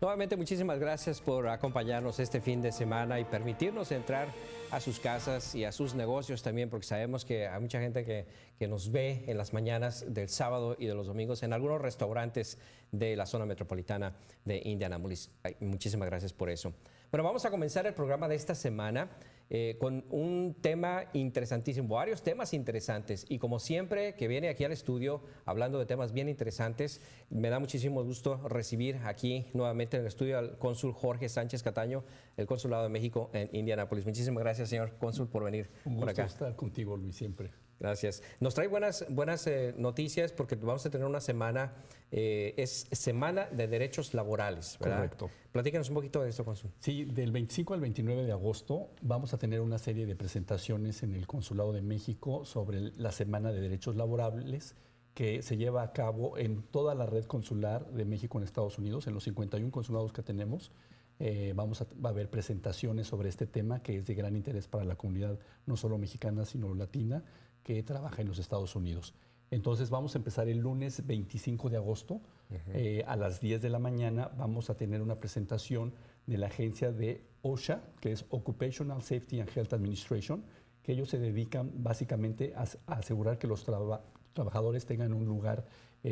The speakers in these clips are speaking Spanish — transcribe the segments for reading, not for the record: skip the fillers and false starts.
Nuevamente, muchísimas gracias por acompañarnos este fin de semana y permitirnos entrar a sus casas y a sus negocios también, porque sabemos que hay mucha gente que nos ve en las mañanas del sábado y de los domingos en algunos restaurantes de la zona metropolitana de Indianápolis. Muchísimas gracias por eso. Bueno, vamos a comenzar el programa de esta semana con un tema interesantísimo, varios temas interesantes. Y como siempre que viene aquí al estudio hablando de temas bien interesantes, me da muchísimo gusto recibir aquí nuevamente en el estudio al cónsul Jorge Sánchez Cataño, el Consulado de México en Indianápolis. Muchísimas gracias, señor cónsul, por venir por acá. Un gusto estar contigo, Luis, siempre. Gracias. Nos trae buenas noticias porque vamos a tener una semana, es Semana de Derechos Laborales, ¿verdad? Correcto. Platícanos un poquito de eso, cónsul. Sí, del 25 al 29 de agosto vamos a tener una serie de presentaciones en el Consulado de México sobre la Semana de Derechos Laborables que se lleva a cabo en toda la red consular de México en Estados Unidos, en los 51 consulados que tenemos. Va a haber presentaciones sobre este tema que es de gran interés para la comunidad no solo mexicana, sino latina, que trabaja en los Estados Unidos. Entonces vamos a empezar el lunes 25 de agosto a las 10 de la mañana. Vamos a tener una presentación de la agencia de OSHA, que es Occupational Safety and Health Administration, que ellos se dedican básicamente a asegurar que los trabajadores tengan un lugar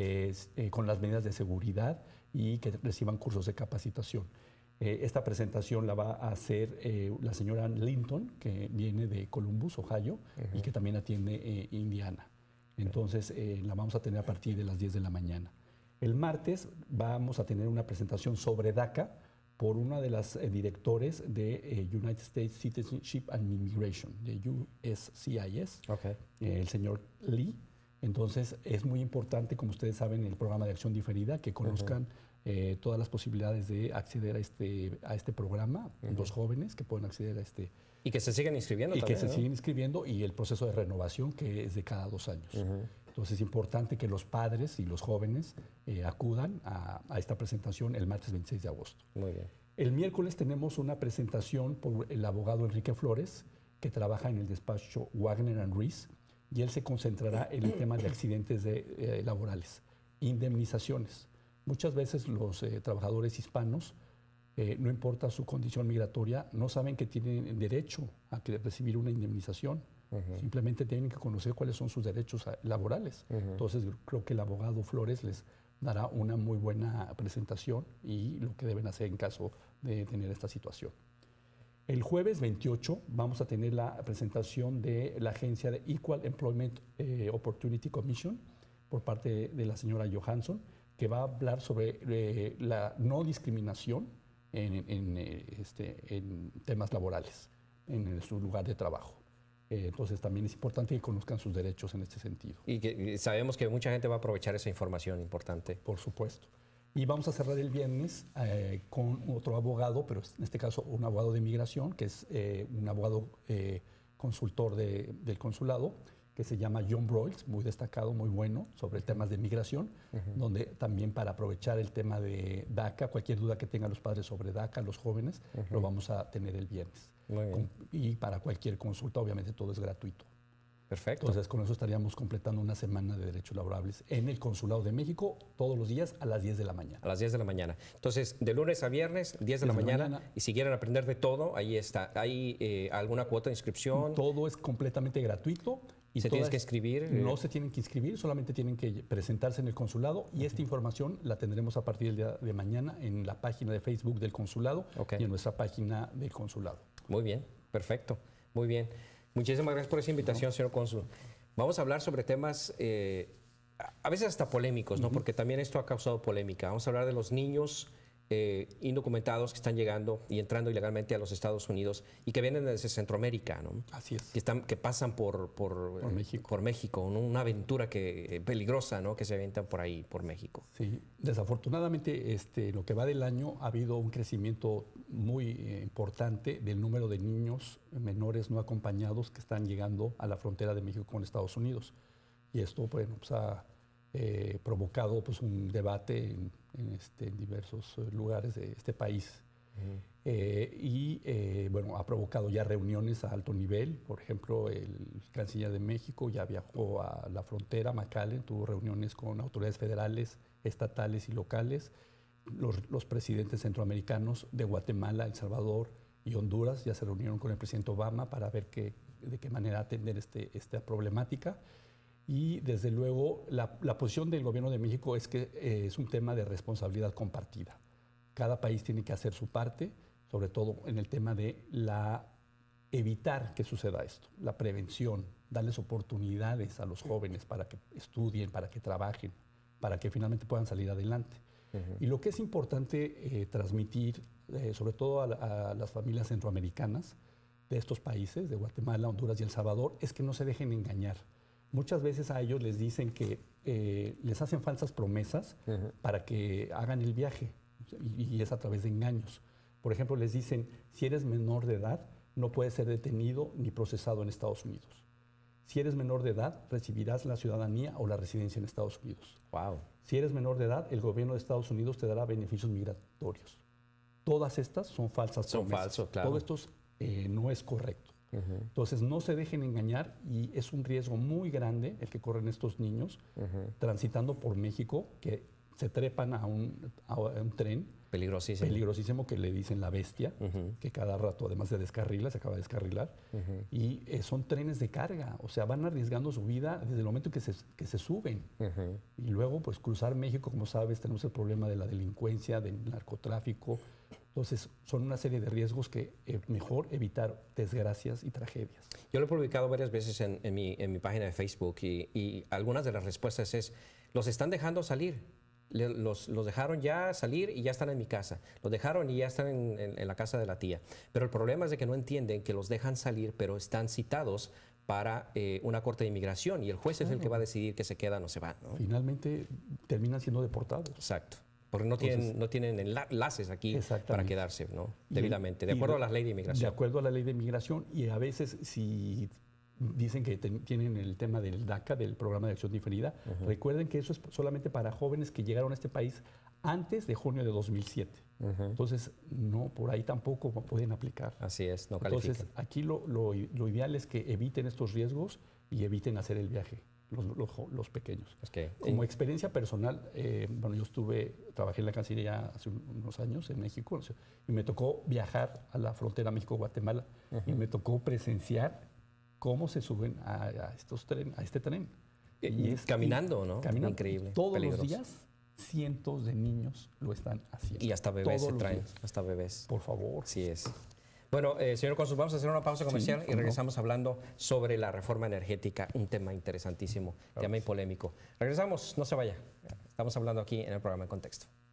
con las medidas de seguridad y que reciban cursos de capacitación. Esta presentación la va a hacer la señora Linton, que viene de Columbus, Ohio, y que también atiende Indiana. Entonces, la vamos a tener a partir de las 10 de la mañana. El martes vamos a tener una presentación sobre DACA por una de las directores de United States Citizenship and Immigration, de USCIS, el señor Lee. Entonces, es muy importante, como ustedes saben, el programa de acción diferida, que conozcan todas las posibilidades de acceder a este programa, los jóvenes que pueden acceder a este. Y que se siguen inscribiendo y también, que se siguen inscribiendo, y el proceso de renovación, que es de cada 2 años. Entonces, es importante que los padres y los jóvenes acudan a esta presentación el martes 26 de agosto. Muy bien. El miércoles tenemos una presentación por el abogado Enrique Flores, que trabaja en el despacho Wagner & Reese, y él se concentrará en el tema de accidentes laborales, indemnizaciones. Muchas veces los trabajadores hispanos, no importa su condición migratoria, no saben que tienen derecho a recibir una indemnización. Simplemente tienen que conocer cuáles son sus derechos laborales. Entonces, creo que el abogado Flores les dará una muy buena presentación y lo que deben hacer en caso de tener esta situación. El jueves 28 vamos a tener la presentación de la agencia de Equal Employment Opportunity Commission por parte de la señora Johansson, que va a hablar sobre la no discriminación en temas laborales, en su lugar de trabajo. Entonces también es importante que conozcan sus derechos en este sentido. Y que sabemos que mucha gente va a aprovechar esa información importante. Por supuesto. Y vamos a cerrar el viernes con otro abogado, pero en este caso un abogado de inmigración, que es un abogado consultor del consulado, que se llama John Broyles, muy destacado, muy bueno, sobre temas de migración, donde también para aprovechar el tema de DACA, cualquier duda que tengan los padres sobre DACA, los jóvenes, lo vamos a tener el viernes. Muy bien. Y para cualquier consulta, obviamente todo es gratuito. Perfecto. Entonces, con eso estaríamos completando una semana de derechos laborables en el Consulado de México, todos los días a las 10 de la mañana. A las 10 de la mañana. Entonces, de lunes a viernes, 10 de la mañana. Y si quieren aprender de todo, ahí está. ¿Hay alguna cuota de inscripción? Todo es completamente gratuito. ¿Y ¿Se tienen que inscribir? No se tienen que inscribir, solamente tienen que presentarse en el consulado, y esta información la tendremos a partir del día de mañana en la página de Facebook del consulado y en nuestra página del consulado. Muy bien, perfecto. Muy bien. Muchísimas gracias por esa invitación, señor cónsul. Vamos a hablar sobre temas a veces hasta polémicos, ¿no? Porque también esto ha causado polémica. Vamos a hablar de los niños indocumentados que están llegando y entrando ilegalmente a los Estados Unidos y que vienen desde Centroamérica, ¿no? Así es. Que pasan por México, ¿no? Una aventura peligrosa, ¿no? Que se avientan por ahí, por México. Sí, desafortunadamente lo que va del año ha habido un crecimiento muy importante del número de niños menores no acompañados que están llegando a la frontera de México con Estados Unidos. Y esto, bueno, pues ha provocado pues un debate en diversos lugares de este país. Bueno, ha provocado ya reuniones a alto nivel. Por ejemplo, el canciller de México ya viajó a la frontera, McAllen, tuvo reuniones con autoridades federales, estatales y locales los presidentes centroamericanos de Guatemala, El Salvador y Honduras ya se reunieron con el presidente Obama para ver de qué manera atender esta problemática. Y desde luego la posición del gobierno de México es que es un tema de responsabilidad compartida. Cada país tiene que hacer su parte, sobre todo en el tema de evitar que suceda esto, la prevención, darles oportunidades a los jóvenes para que estudien, para que trabajen, para que finalmente puedan salir adelante. Y lo que es importante transmitir, sobre todo a las familias centroamericanas de estos países, de Guatemala, Honduras y El Salvador, es que no se dejen engañar. Muchas veces a ellos les dicen que les hacen falsas promesas para que hagan el viaje, y es a través de engaños. Por ejemplo, les dicen, si eres menor de edad, no puedes ser detenido ni procesado en Estados Unidos. Si eres menor de edad, recibirás la ciudadanía o la residencia en Estados Unidos. Wow. Si eres menor de edad, el gobierno de Estados Unidos te dará beneficios migratorios. Todas estas son falsas promesas. Son falsos, claro. Todo esto no es correcto. Entonces, no se dejen engañar y es un riesgo muy grande el que corren estos niños transitando por México, que se trepan a un tren peligrosísimo que le dicen la bestia, que cada rato además se descarrila, se acaba de descarrilar, y son trenes de carga, o sea, van arriesgando su vida desde el momento que se suben. Y luego, pues cruzar México, como sabes, tenemos el problema de la delincuencia, del narcotráfico. Entonces, son una serie de riesgos que mejor evitar desgracias y tragedias. Yo lo he publicado varias veces en mi página de Facebook y algunas de las respuestas es, los están dejando salir. Los dejaron ya salir y ya están en mi casa. Los dejaron y ya están en la casa de la tía. Pero el problema es de que no entienden que los dejan salir, pero están citados para una corte de inmigración y el juez es el que va a decidir que se quedan o se van, ¿no? Finalmente terminan siendo deportados. Exacto. Porque no tienen enlaces aquí para quedarse, ¿no? Debidamente, de acuerdo a la ley de inmigración. De acuerdo a la ley de inmigración, y a veces si dicen que tienen el tema del DACA, del Programa de Acción Diferida, recuerden que eso es solamente para jóvenes que llegaron a este país antes de junio de 2007. Entonces, no, por ahí tampoco pueden aplicar. Así es, no califican. Entonces, aquí lo ideal es que eviten estos riesgos y eviten hacer el viaje. Los pequeños. Como experiencia personal, bueno, trabajé en la Cancillería hace unos años en México y me tocó viajar a la frontera México-Guatemala y me tocó presenciar cómo se suben a este tren. Y caminando, ¿no? Caminando. Increíble. Todos los días, cientos de niños lo están haciendo. Y hasta bebés se traen, hasta bebés. Por favor. Sí es. Bueno, señor Cónsul, vamos a hacer una pausa comercial y regresamos hablando sobre la reforma energética, un tema interesantísimo, tema y polémico. Regresamos, no se vaya. Estamos hablando aquí en el programa En Contexto.